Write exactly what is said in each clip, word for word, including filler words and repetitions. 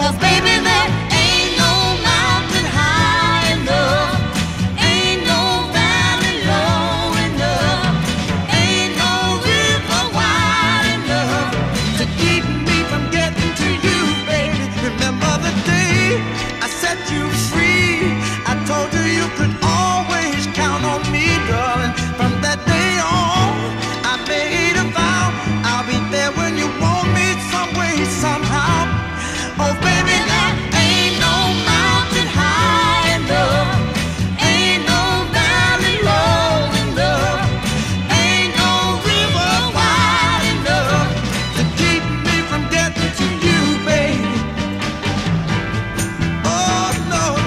baby, there ain't no mountain high enough, ain't no valley low enough, ain't no river wide enough to keep me from getting to you, baby. Remember the day I set you free? I told you you could always count on me, darling. From that day on, I made a vow I'll be there when you want me, some way, somehow. Oh, baby, there ain't no mountain high enough, ain't no valley low enough, ain't no river wide enough to keep me from getting to you, baby. Oh, no.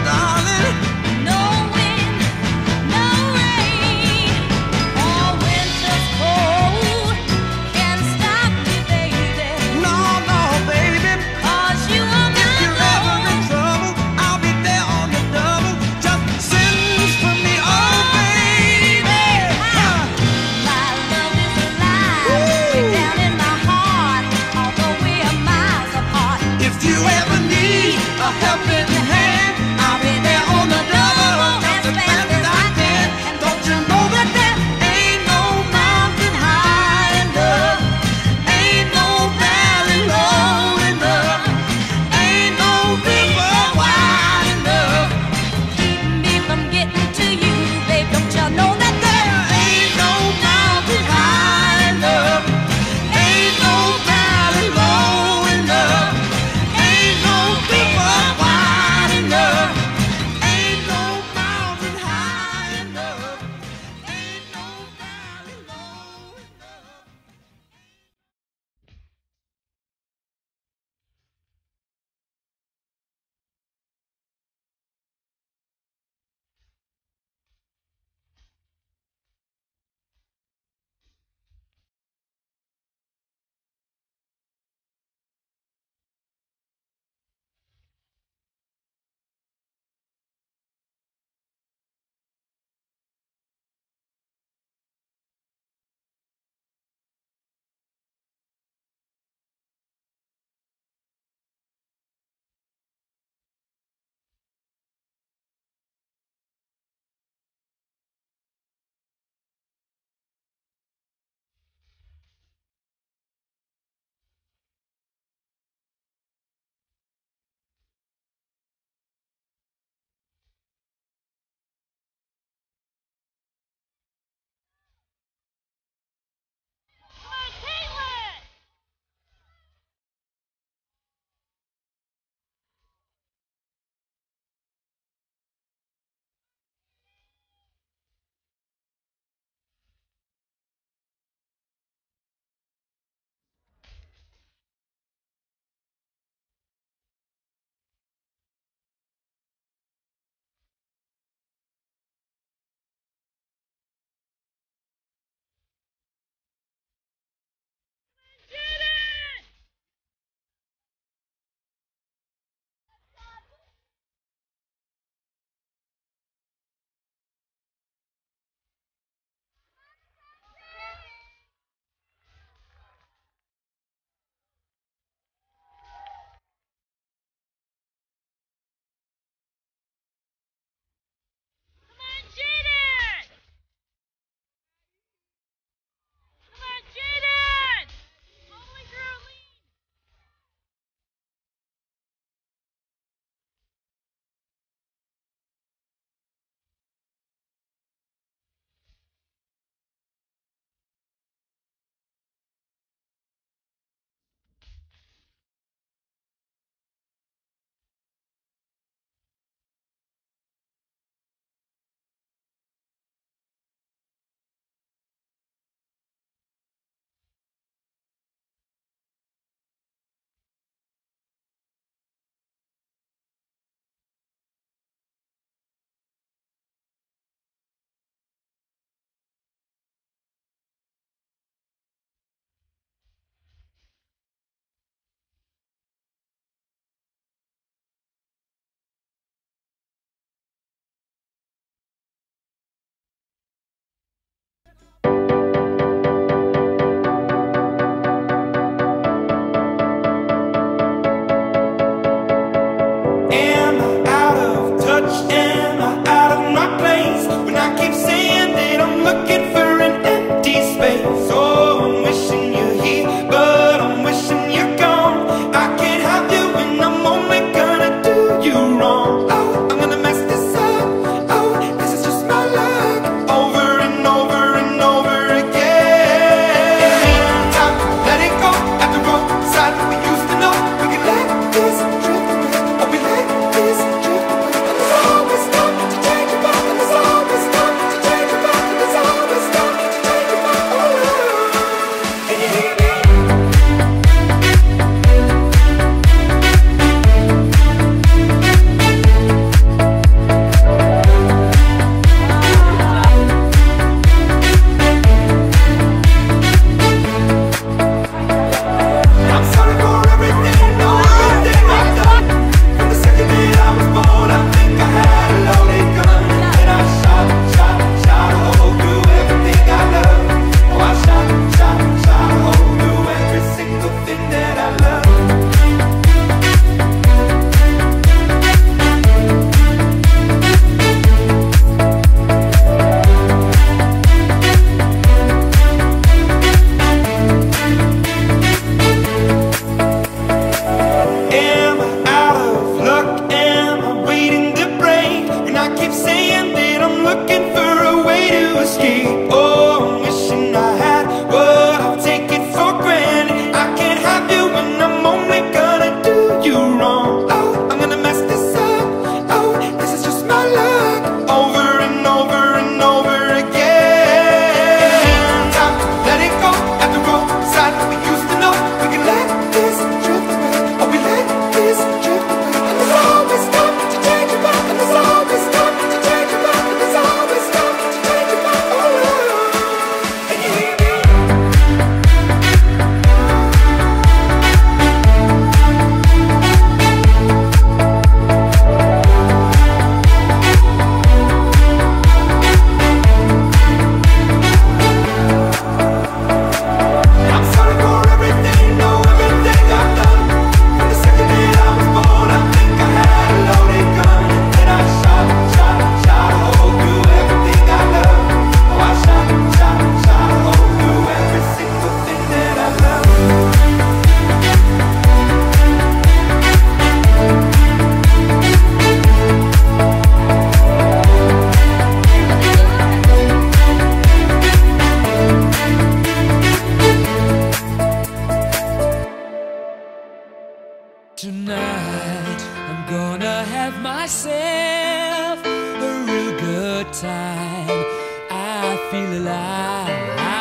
wanna have myself a real good time. I feel alive,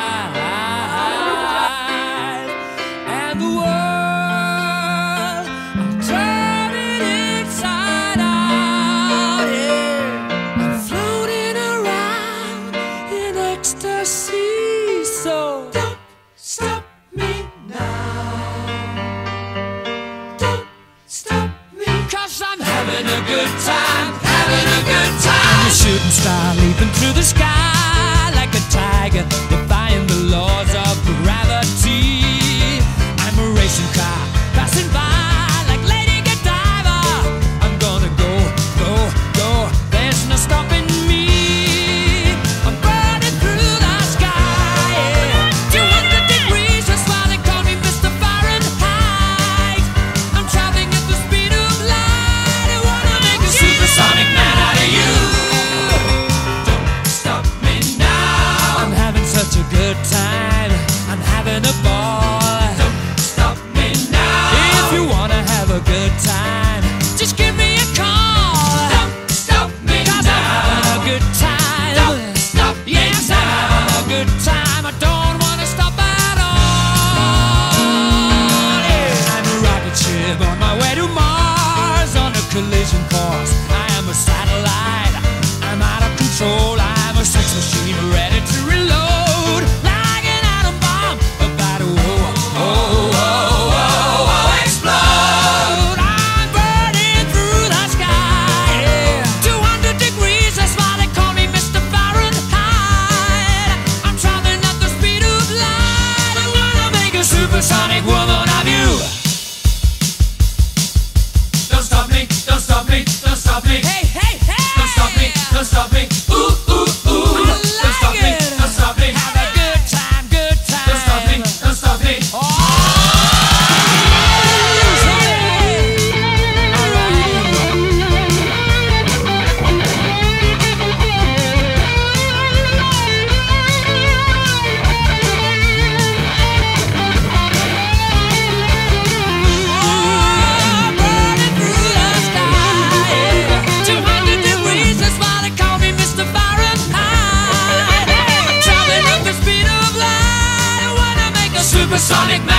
and the world, I'm turning inside out. Yeah, I'm floating around in ecstasy. So don't stop me now. Don't stop me, 'cause I'm having a good time, having a good time. I'm a shooting star leaping through the sky like a tiger, defying the laws of gravity. I'm a racing car passing by like Lady Godiva. I'm gonna go, go, go. There's no stopping me. I'm burning through the sky. Yeah. two hundred degrees, that's why they call me Mister Fahrenheit. I'm traveling at the speed of light. I wanna make a supersonic man out of you. Don't stop me now. I'm having such a good time. I'm having a ball. Don't stop me now. If you wanna have a good time, just give me a call. Don't stop me now. 'Cause I'm having a good time. Don't stop me now. Yes, I'm having a good time. I don't wanna stop at all. Yeah. I'm a rocket ship on my way to Mars on a collision course. I am a satellite. I'm out of control. I'm a sex machine ready to reload. Like an atom bomb about to oh, oh, oh, oh, oh, explode. I'm burning through the sky. Yeah. two hundred degrees, that's why they call me Mister Fahrenheit. I'm traveling at the speed of light. I wanna make a supersonic woman of you. Don't stop me, don't stop me, don't stop me. Hey, hey, hey! Don't stop me, don't stop me. Ooh, ooh, ooh. I like don't stop me, it. Don't stop me. Have a good time, good time. Don't stop me, don't stop me. Oh! Supersonic